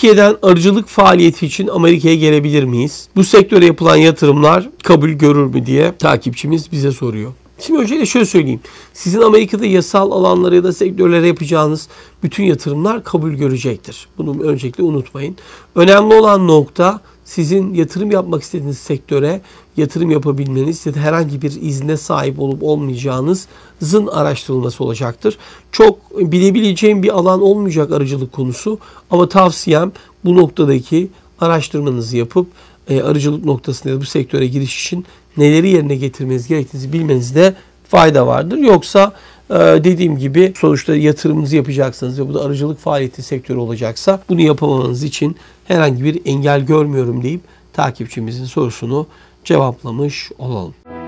Türkiye'den arıcılık faaliyeti için Amerika'ya gelebilir miyiz? Bu sektöre yapılan yatırımlar kabul görür mü diye takipçimiz bize soruyor. Şimdi öncelikle şöyle söyleyeyim. Sizin Amerika'da yasal alanlara ya da sektörlere yapacağınız bütün yatırımlar kabul görecektir. Bunu öncelikle unutmayın. Önemli olan nokta sizin yatırım yapmak istediğiniz sektöre yatırım yapabilmeniz ya da herhangi bir izne sahip olup olmayacağınızın araştırılması olacaktır. Çok bilebileceğim bir alan olmayacak arıcılık konusu ama tavsiyem bu noktadaki araştırmanızı yapıp arıcılık noktasında bu sektöre giriş için neleri yerine getirmeniz gerektiğinizi bilmenizde fayda vardır. Yoksa dediğim gibi sonuçta yatırımınızı yapacaksınız ve bu da arıcılık faaliyeti sektörü olacaksa bunu yapamamanız için herhangi bir engel görmüyorum deyip takipçimizin sorusunu cevaplamış olalım.